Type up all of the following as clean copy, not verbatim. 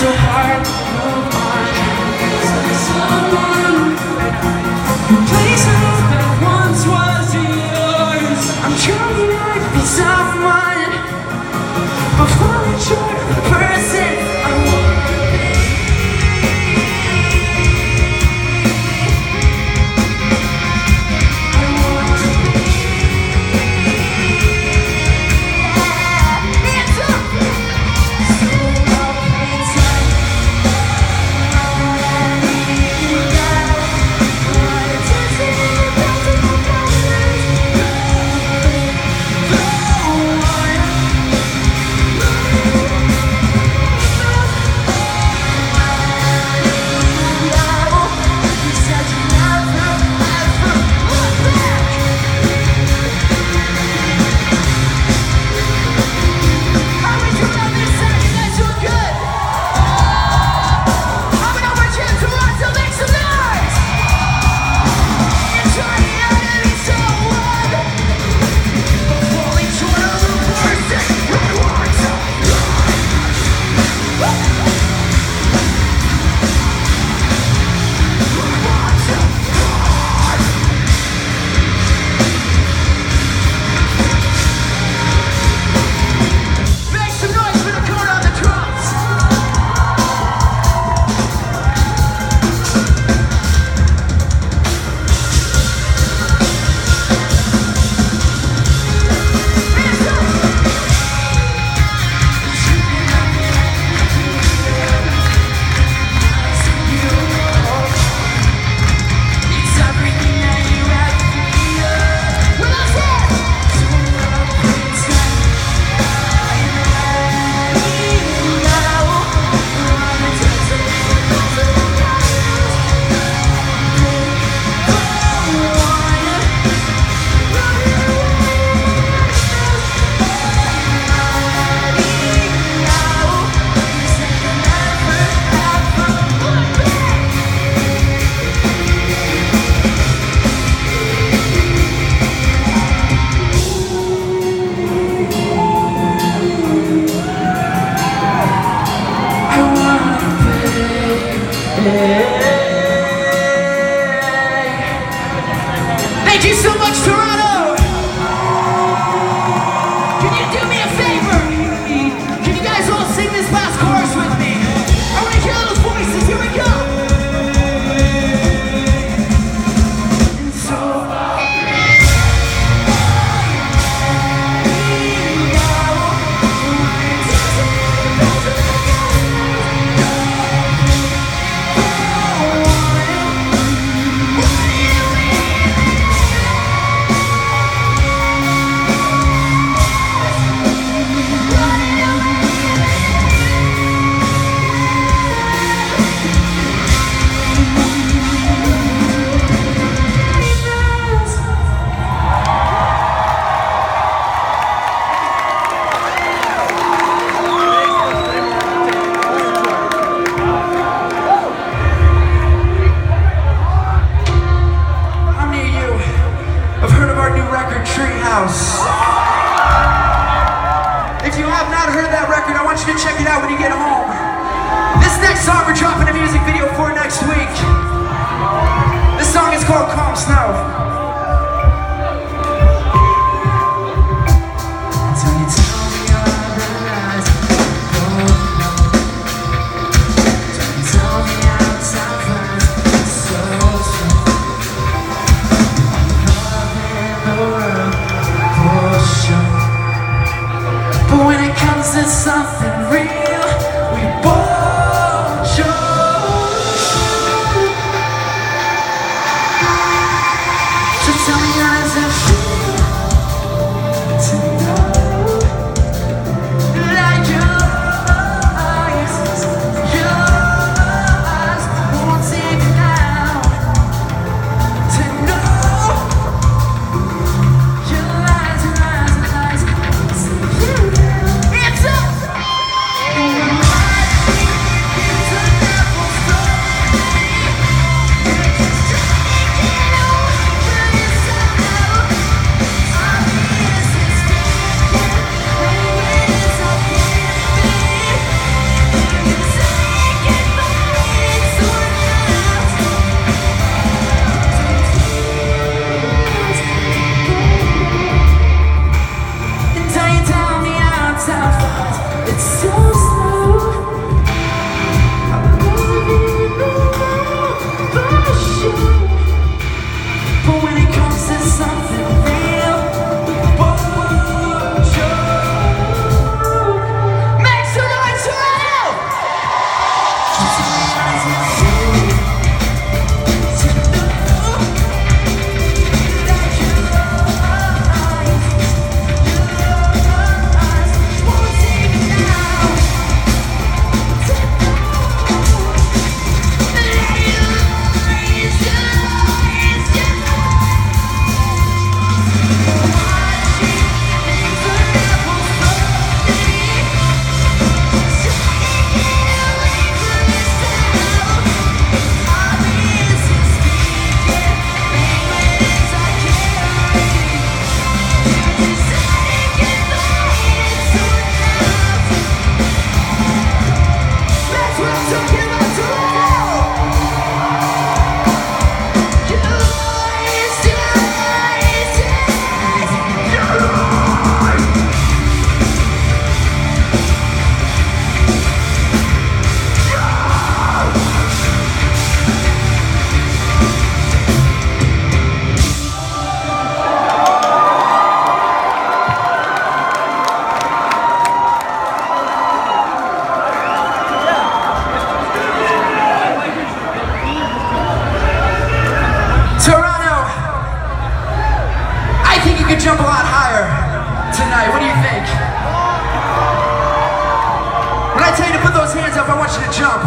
so hard to move on. Someone places that once was yours. I'm trying to be someone before I try the person I want to be. I want to be. Hands up! So I'll play tight. Thank you so much, Toronto! Can you do me a favor? Can you guys all sing this last chorus with me? I want to hear those voices, here we go! And so if you have not heard that record, I want you to check it out when you get home. This next song we're dropping a music video for next week. This song is called Calm Snow. But when it comes to something real, we both show. So tell me how does it feel to know that your eyes won't take me down. To know your lies. Hands up! think. When I tell you to put those hands up, I want you to jump.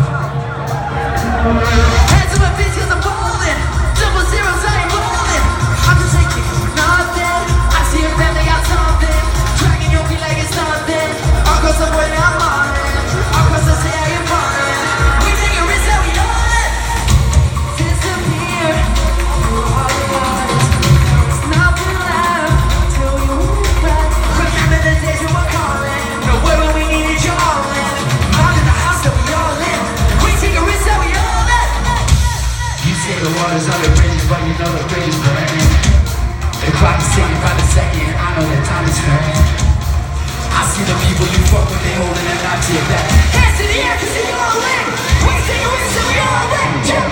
Hands on my feet 'cause I'm ballin'. Double zeros, I ain't rollin'. I'm just taking nothing. I see a family got something. Dragging your feet like it's nothing. I'll go somewhere that I'm on it. I'll cross the sea, I am falling. We take a risk that we know it. Disappear. There's nothing left till we move back. Remember the days we were calling. Nowhere when we needed you all in. Out in the house that we all in. We take a risk that we all in. You say the water's under bridges, but you know the bridge is burning. The clock is ticking by the second. I know that time is turning. I see the people you fuck with, they holding it out to your back. Hands in the air 'cause you all in. We take a risk that we all in.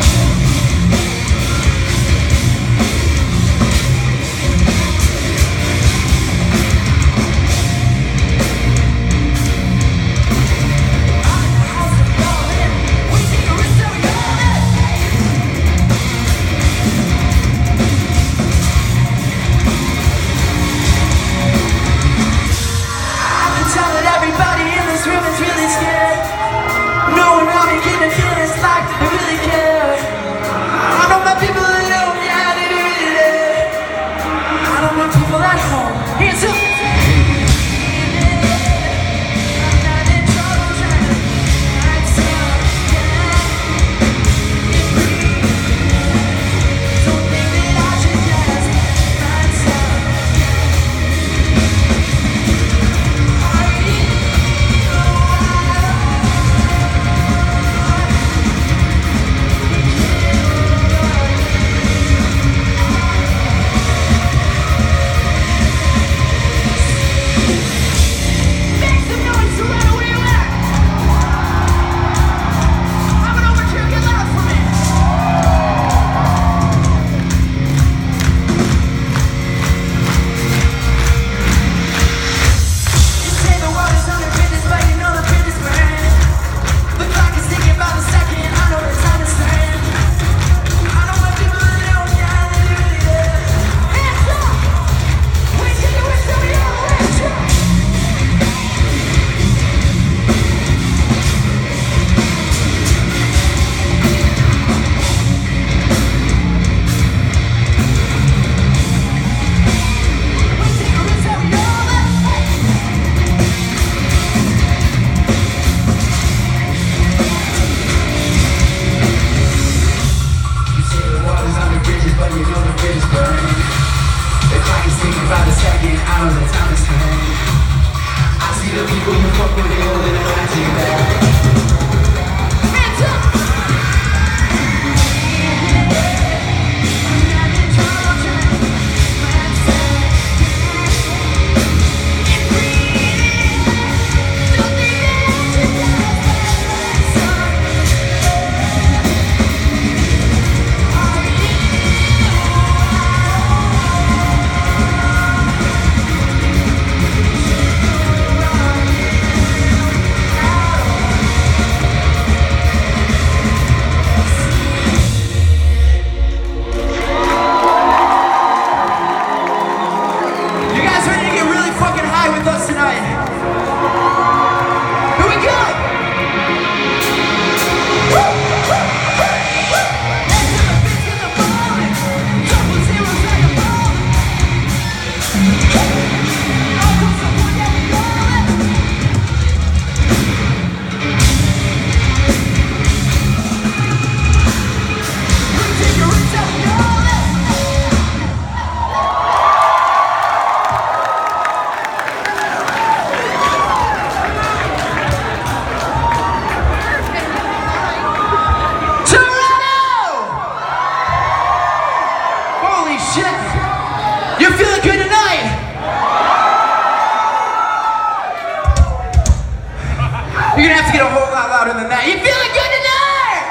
You're gonna have to get a whole lot louder than that. You feeling good tonight?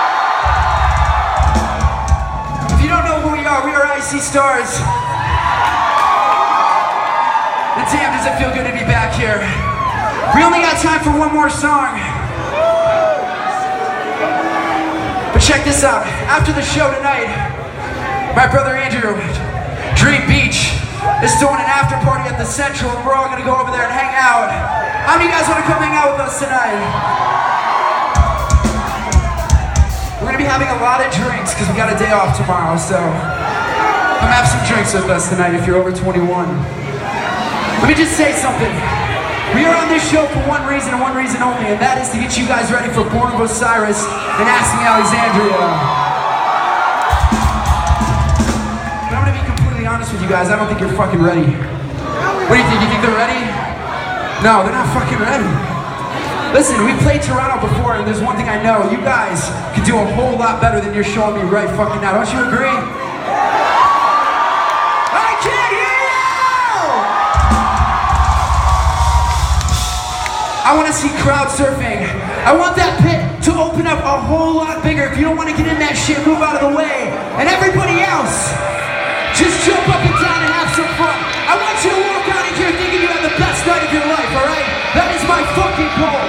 If you don't know who we are Icy Stars. And damn, does it feel good to be back here. We only got time for one more song. But check this out. After the show tonight, my brother Andrew, Dream Beach, is throwing an after party at the Central, and we're all gonna go over there and hang out. How many of you guys want to come hang out with us tonight? We're gonna be having a lot of drinks because we got a day off tomorrow, so come have some drinks with us tonight if you're over 21. Let me just say something. We are on this show for one reason and one reason only, and that is to get you guys ready for Born of Osiris and Ask Me Alexandria. But I'm gonna be completely honest with you guys, I don't think you're fucking ready. What do you think? You think they're ready? No, they're not fucking ready. Listen, we played Toronto before, and there's one thing I know. You guys can do a whole lot better than you're showing me right fucking now. Don't you agree? I can't hear you! I want to see crowd surfing. I want that pit to open up a whole lot bigger. If you don't want to get in that shit, move out of the way. And everybody else, just jump up and down and have some fun. I want you to walk out of here thinking you had the best night of your life, alright? That is my fucking goal.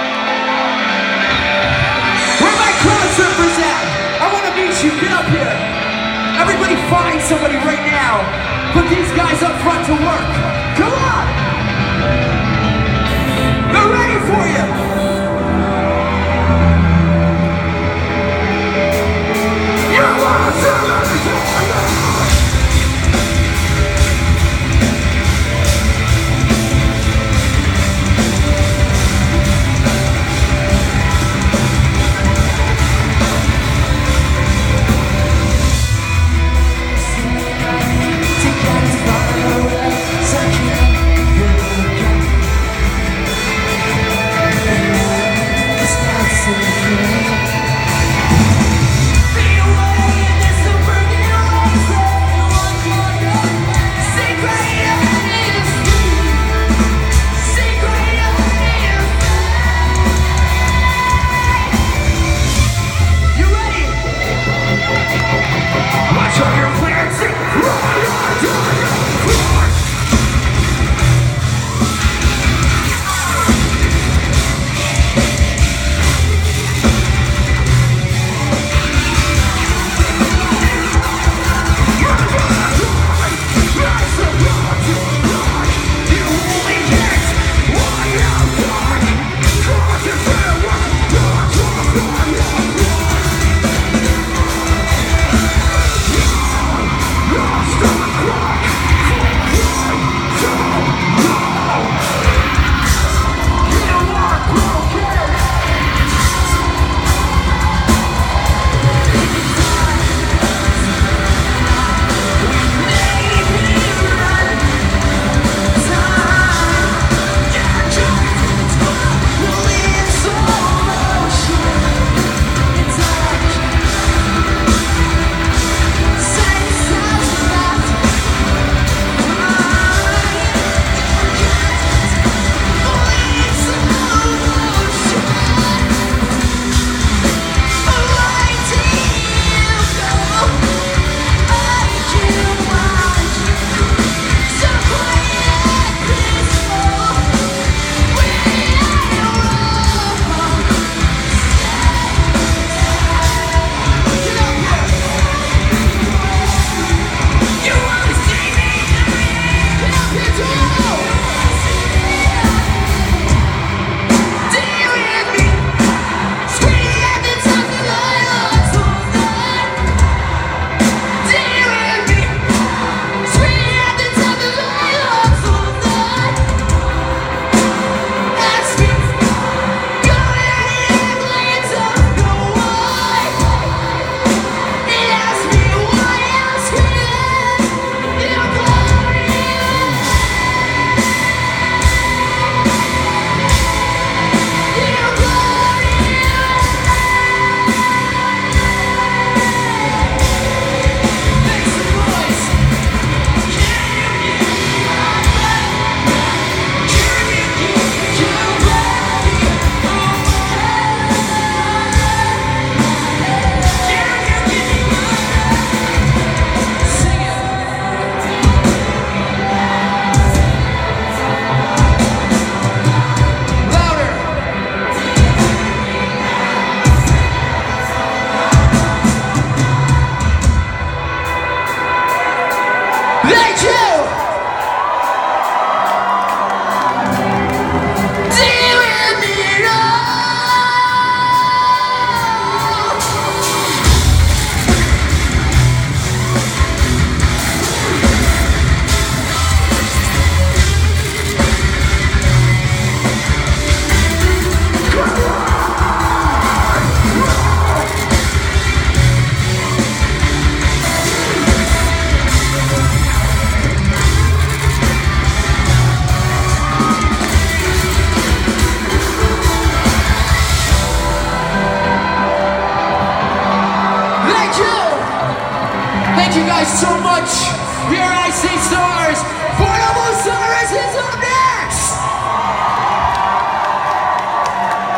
Where my crowd surfers at? I want to meet you. Get up here. Everybody find somebody right now. Put these guys up front to work. Come on. They're ready for you. You want to Thank you guys so much. We are Ice Age Stars. Buenos Aires!